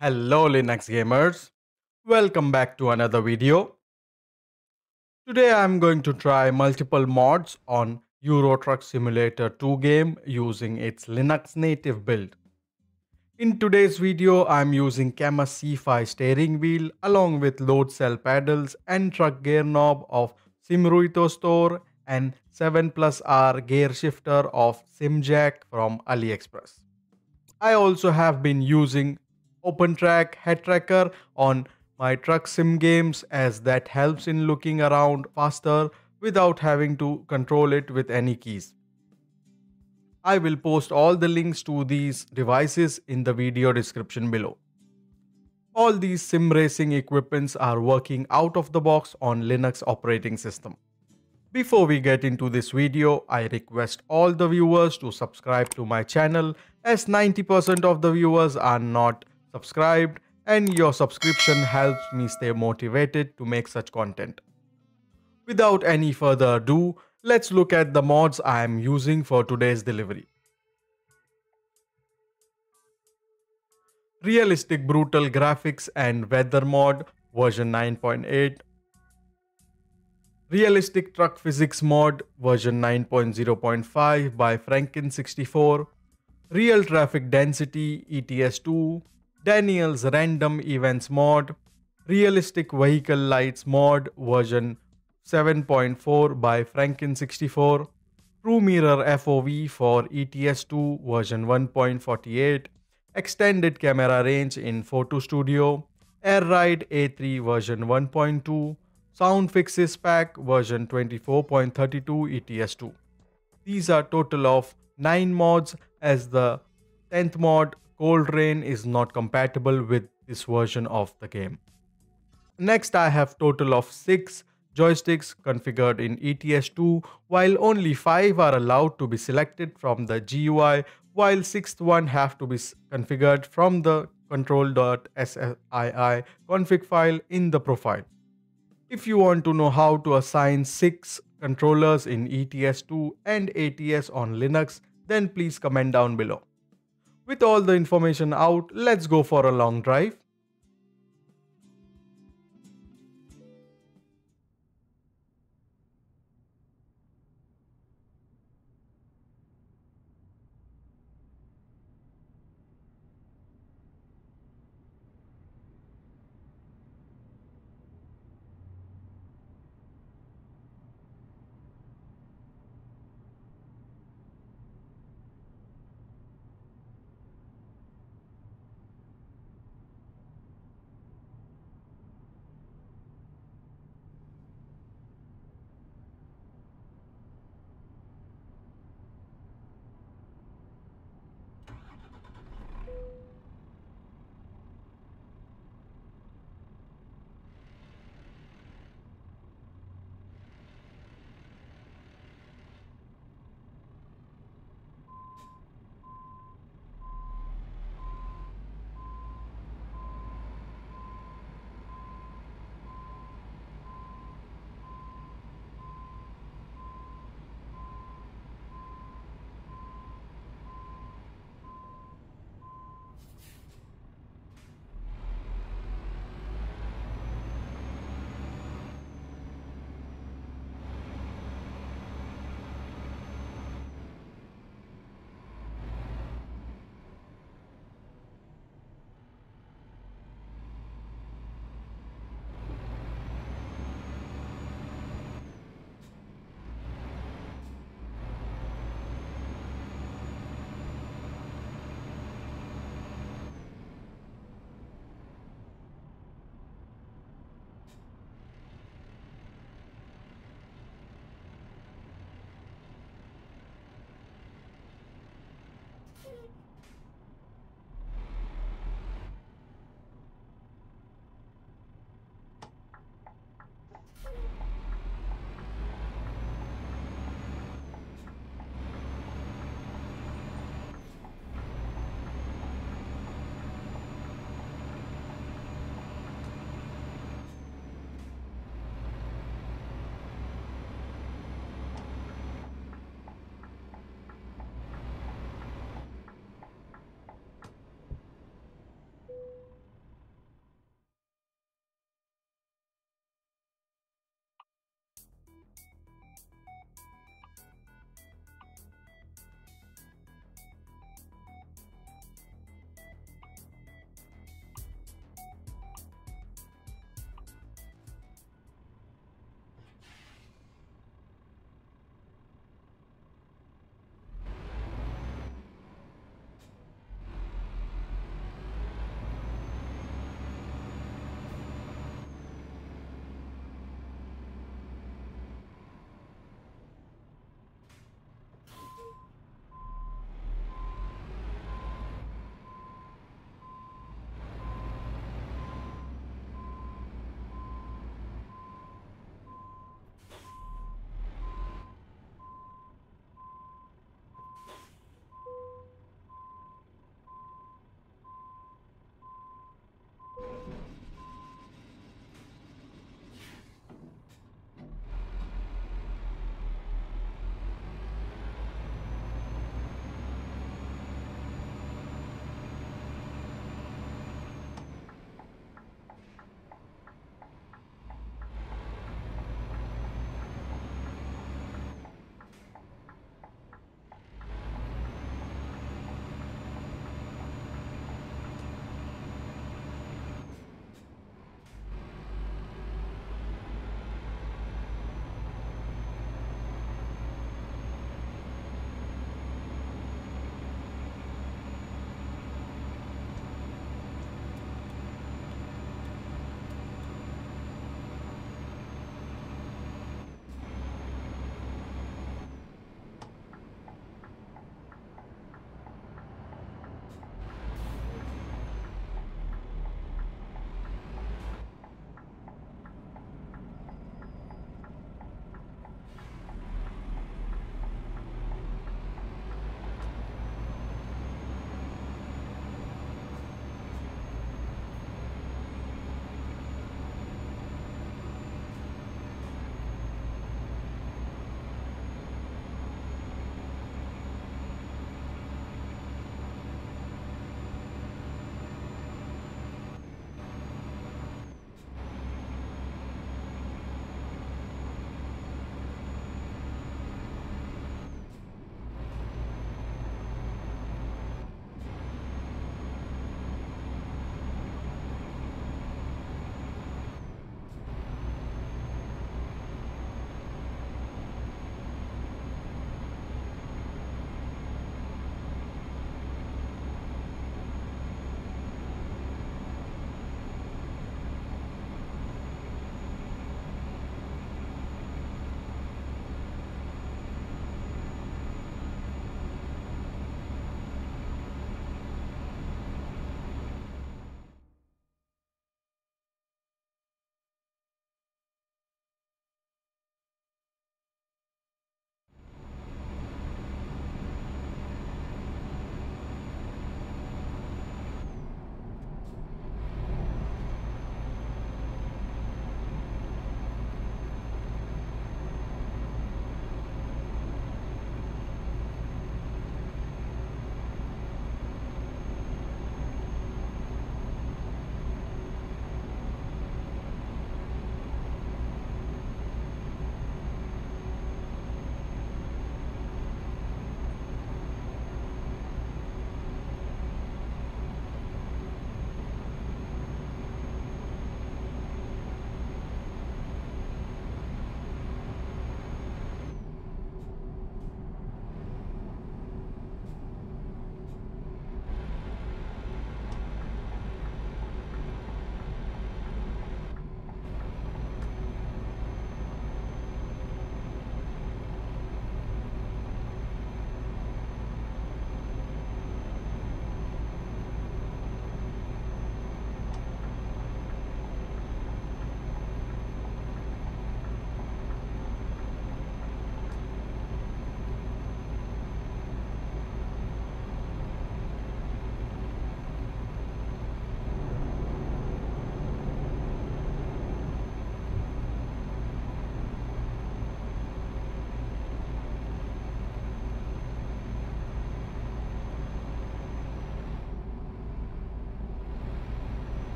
Hello Linux gamers, welcome back to another video. Today I am going to try multiple mods on Euro Truck Simulator 2 game using its Linux native build. In today's video I am using Cammus C5 steering wheel along with load cell pedals and truck gear knob of SimRuiTo store and 7 plus R gear shifter of SimJack from Aliexpress. I also have been using OpenTrack head tracker on my truck sim games as that helps in looking around faster without having to control it with any keys. I will post all the links to these devices in the video description below. All these sim racing equipments are working out of the box on Linux operating system. Before we get into this video, I request all the viewers to subscribe to my channel as 90% of the viewers are not subscribed and your subscription helps me stay motivated to make such content. Without any further ado, let's look at the mods I am using for today's delivery. Realistic Brutal Graphics and Weather mod version 9.8. Realistic Truck Physics mod version 9.0.5 by Franken64. Real Traffic Density ETS2. Daniel's Random Events mod. Realistic Vehicle Lights mod version 7.4 by Franken64. True Mirror FOV for ETS2 version 1.48. Extended Camera Range in Photo Studio. AirRide A3 version 1.2. Sound Fixes Pack version 24.32 ETS2. These are total of 9 mods as the 10th mod Cold Rain is not compatible with this version of the game. Next I have total of 6 joysticks configured in ETS2 while only 5 are allowed to be selected from the GUI while 6th one have to be configured from the control.sii config file in the profile. If you want to know how to assign 6 controllers in ETS2 and ATS on Linux, then please comment down below. With all the information out, let's go for a long drive.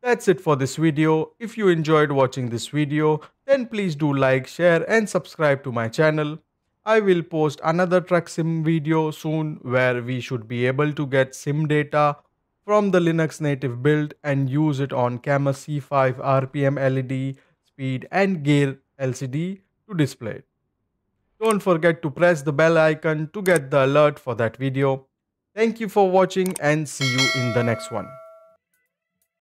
That's it for this video. If you enjoyed watching this video, then please do like, share and subscribe to my channel. I will post another truck sim video soon where we should be able to get sim data from the Linux native build and use it on Cammus C5 RPM LED, speed and gear LCD to display it. Don't forget to press the bell icon to get the alert for that video. Thank you for watching and see you in the next one.